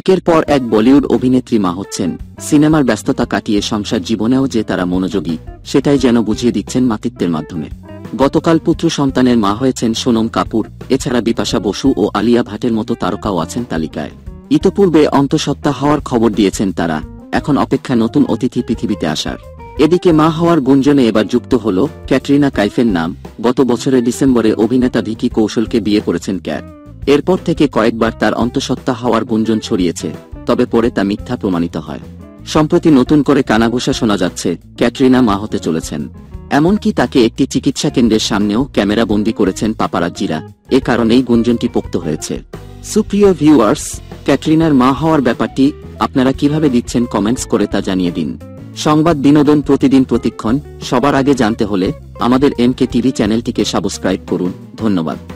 একের পর এক বলিউড অভিনেত্রী মা হচ্ছেন। সিনেমার ব্যস্ততা কাটিয়ে সংসার জীবনেও যে তারা মনোযোগী, সেটাই যেন বুঝিয়ে দিচ্ছেন মাতৃত্বের মাধ্যমে। গতকাল পুত্র সন্তানের মা হয়েছেন সোনম কাপুর। এছাড়া বিপাশা বসু ও আলিয়া ভাটের মতো তারকাও আছেন তালিকায়। ইতোপূর্বে অন্তঃসত্ত্বা হওয়ার খবর দিয়েছেন তারা। এখন অপেক্ষা নতুন অতিথি পৃথিবীতে আসার। এদিকে মা হওয়ার গুঞ্জনে এবার যুক্ত হল ক্যাটরিনা কাইফের নাম। গত বছরের ডিসেম্বরে অভিনেতা ভিকি কৌশলকে বিয়ে করেছেন ক্যাট। এরপর থেকে কয়েকবার তার অন্তঃসত্ত্বা হওয়ার গুঞ্জন ছড়িয়েছে, তবে পরে তা মিথ্যা প্রমাণিত হয়। সম্প্রতি নতুন করে কানাঘুষা শোনা যাচ্ছে ক্যাটরিনা মা হতে চলেছেন। এমনকি তাকে একটি চিকিৎসা কেন্দ্রের সামনেও ক্যামেরা বন্দী করেছেন পাপারাজ্জিরা। এ কারণেই গুঞ্জনটি পোক্ত হয়েছে। সুপ্রিয় ভিউয়ার্স, ক্যাটরিনার মা হওয়ার ব্যাপারটি আপনারা কিভাবে দিচ্ছেন কমেন্টস করে তা জানিয়ে দিন। সংবাদ বিনোদন প্রতিদিন প্রতিক্ষণ সবার আগে জানতে হলে আমাদের MK টিভি চ্যানেলটিকে সাবস্ক্রাইব করুন। ধন্যবাদ।